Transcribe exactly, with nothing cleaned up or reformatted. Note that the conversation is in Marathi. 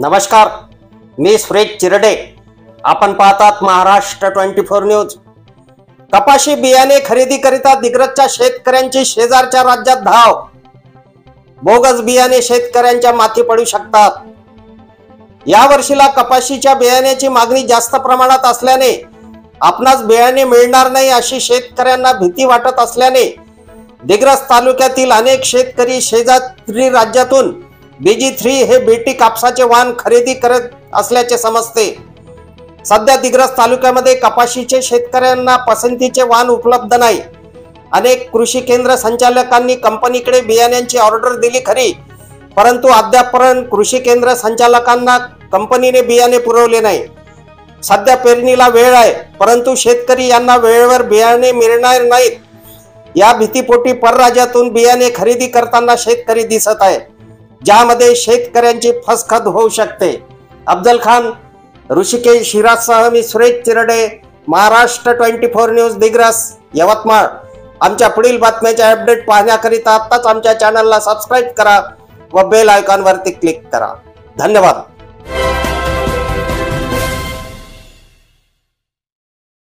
नमस्कार, मी सुरेश चिरडे. आपण पाहतात महाराष्ट्र ट्वेंटी फोर न्यूज. कपाशी बियाणे खरेदी करिता दिग्रजच्या शेतकऱ्यांची शेजारच्या राज्यात धाव. बोगस बियाणे शेतकऱ्यांच्या माथी पडू शकतात. या वर्षीला कपाशीच्या बियाण्याची मागणी जास्त प्रमाणात असल्याने आपणास बियाणे मिळणार नाही अशी शेतकऱ्यांना भीती वाटत असल्याने दिग्रज तालुक्यातील अनेक शेतकरी शेजारी राज्यातून बीजी थ्री हे बीटी कापसाचे वाण खरेदी करत असल्याचे समजते. सध्या दिग्रज तालुक्यामध्ये कपाशीचे शेतकऱ्यांना पसंतीचे वाण उपलब्ध नाही. अनेक कृषी केंद्र संचालकांनी कंपनीकडे बियाण्यांची ऑर्डर दिली खरी, परंतु अद्यापपर्यंत कृषी केंद्र संचालकांना कंपनीने बियाणे पुरवले नाही. सध्या पेरणीला वेळ आहे, परंतु शेतकरी यांना वेळेवर बियाणे मिळणार नाहीत या भीतीपोटी परराज्यातून बियाणे खरेदी करताना शेतकरी दिसत आहे, ज्यामध्ये शेतकऱ्यांची फसखत होऊ शकते. अफजल खान, ऋषिकेश हिराजसह मी Suresh Chirde, Maharashtra twenty four news, Digras, Yavatmal. आमच्या पुढील बातम्याचे अपडेट पाहण्याकरिता आत्ताच आमच्या चॅनलला सबस्क्राईब करा व बेल आयकॉनवरती क्लिक करा. धन्यवाद.